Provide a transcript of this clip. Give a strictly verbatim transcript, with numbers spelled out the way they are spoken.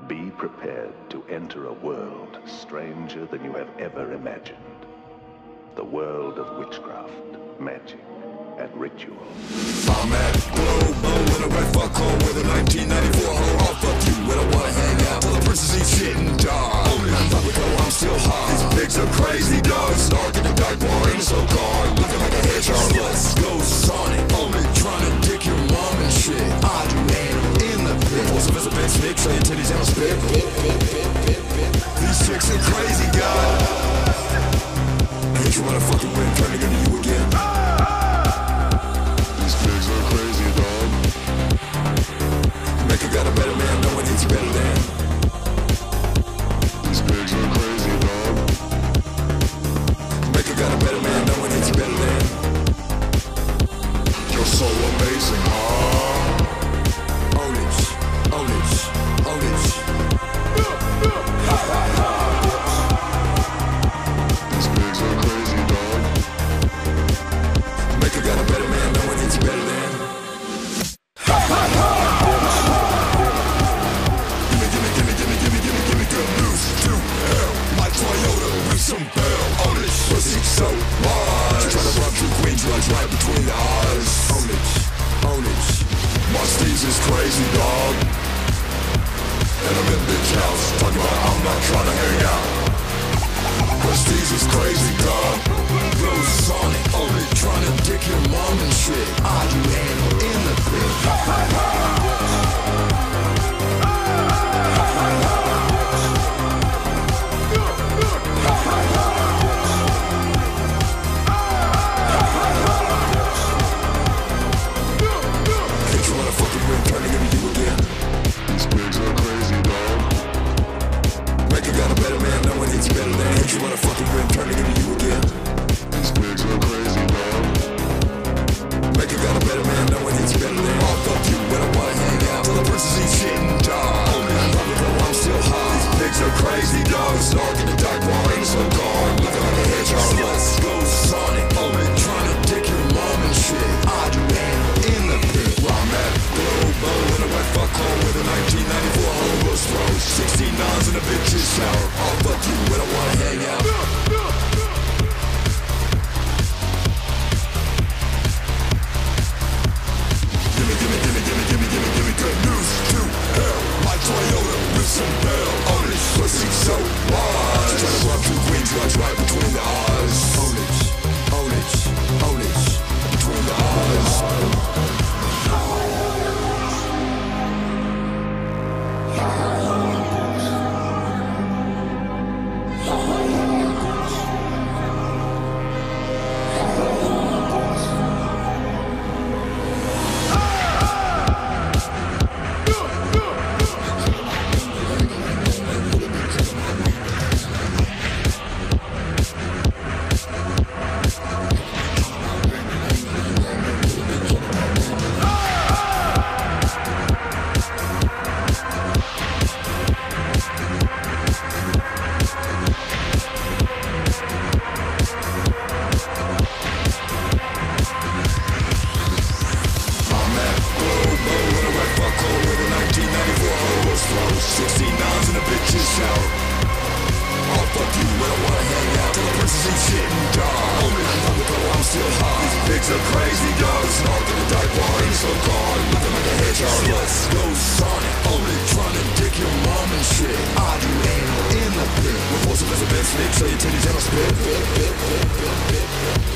Be prepared to enter a world stranger than you have ever imagined. The world of witchcraft, magic, and ritual. I'm at Global in a red fuck hole with a nineteen ninety-four hoe. I'll fuck you when I wanna hang out till the princess eat shit and die. Only I'm not with her, I'm still high. These pigs are crazy dogs, snark in the dark bar in a so car, looking like a hedgehog. Let's go Sonic, only trying to dick your mom and shit. I do anal in the pit. Force of a big snake, saying titties and a spit. These chicks are crazy, God. Ain't you wanna fucking win, turning into you again. These pigs are crazy, dog. Make you got a better man, no one needs you better than. These pigs are crazy, dog. Make you got a better man, no one needs you better than. You're so amazing, huh? Own it, own it, own it. Ha ha ha. These pigs are crazy, dog. Make you got a better man, no one needs you better than. Ha ha ha. Gimme, gimme, gimme, gimme, gimme, gimme, gimme good news to hell. My Toyota with some bell. Own it, pussy so much. Try to run through Queens, runs right between the eyes. Own it, own it. My Steve's is crazy, dog. And I'm in bitch house, talking about I'm not trying to hang out. Prestige is crazy, dog. Go Sonic, only trying to dick your mom and shit. I do anal in the pit. Ha ha ha. Ha ha ha. Ha ha ha. Can't you wanna fucking win, turning into you again? These pigs are crazy, dog. Make you got a better man, no one needs you better than. Can't you wanna fucking win, turning into you again? These pigs are crazy, dog. Make you got a better man, no one needs you better than. I'll fuck you when I wanna hang out till the princess eat shit and die. Only I'm probably though I'm still high. These pigs are crazy, dog. Snark in the dark bar in a so car, looking like a hedgehog. Let's go Sonic, only trying to dick your mom and shit. I do anal in the pit. Where I'm at Global in a wet fuck hole with a nineteen ninety-four hole was throw. sixteen nines in a bitch's shower. I'll fuck you when I wanna hang out. Gimme, gimme, gimme, gimme, gimme, gimme, gimme good news to hell. My Toyota with some bell. Own it, pussy so wise. Try to run through Queens, runs right between the eyes. Own it, own it, own it, between the eyes. sixteen nines in a bitch's shower. I'll fuck you when I wanna hang out till the princess eat shit and die. Only I'm not with her, I'm still high. These pigs are crazy, dogs. Snark in the dark bar in a so car, looking like a hedgehog. Let's go Sonic, only trying to dick your mom and shit. I do anal in the pit. With force of a big snake, so your titties and a spit.